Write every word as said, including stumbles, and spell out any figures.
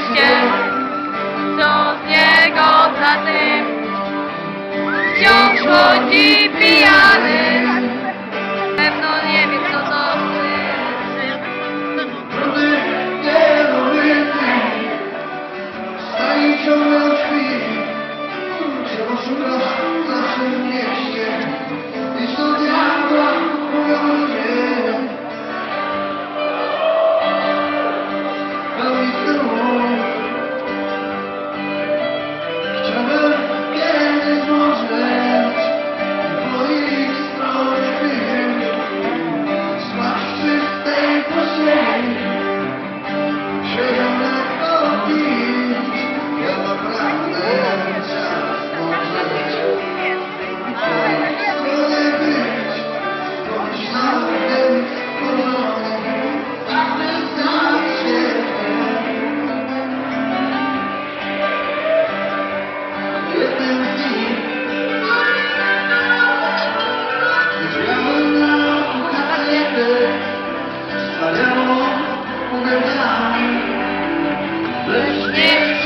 mieście, co z niego za tym wciąż chodzi pijany. Pewno nie wiem, co to znaczy. Stoi ciągle w drzwi, czego szukasz w naszym mieście? Idź do diabła, mówią ludzie. Pełni tyłu. Chciałbym kiedyś złożyć twoich stron chwil, spać w czystej pościeli, świeżą lekko pić. Ja naprawdę czas możesz i twoje stronie być. Pomyślałem porządek, aby znać Ciebie. Jednym z nich wiedziałem na karietę, stawiało uderzami, lecz nie